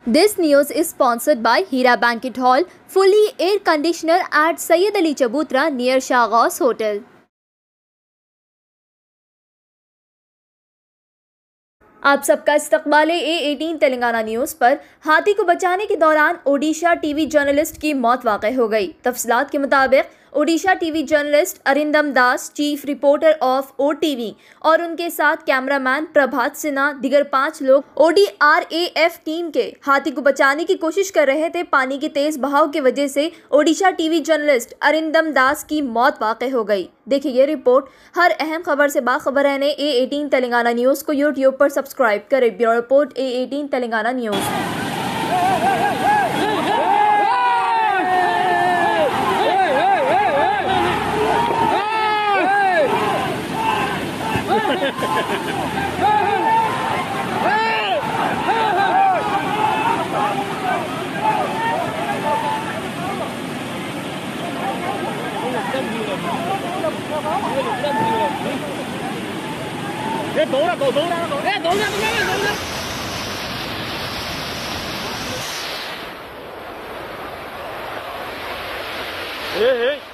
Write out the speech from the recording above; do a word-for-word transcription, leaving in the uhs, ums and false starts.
This news is sponsored by Hira Banquet Hall, fully air conditioner at Sayyid Ali Chabutra near Shahghaus Hotel. आप सबका इस्तकबाल है ए eighteen Telangana news पर। हाथी को बचाने के दौरान ओडिशा टीवी जर्नलिस्ट की मौत वाक़ई हो गई। तफसीलात के मुताबिक Odisha TV journalist Arindam Das, chief reporter of O TV और उनके साथ कैमरामैन प्रभात सिन्हा, दिगर पाँच लोग O D R A F team के हाथी को बचाने की कोशिश कर रहे थे। पानी के तेज बहाव की वजह से ओडिशा टीवी जर्नलिस्ट अरिंदम दास की मौत वाक़ई हो गई। देखिए ये रिपोर्ट। हर अहम खबर से बाखबर रहने ए एटीन तेलंगाना न्यूज़ को यूट्यूब पर सब्सक्राइब करें। Bureau report A eighteen Telangana news. ये दौड़ा दो दौड़ा दौड़ा दौड़ा दौड़ा ए ए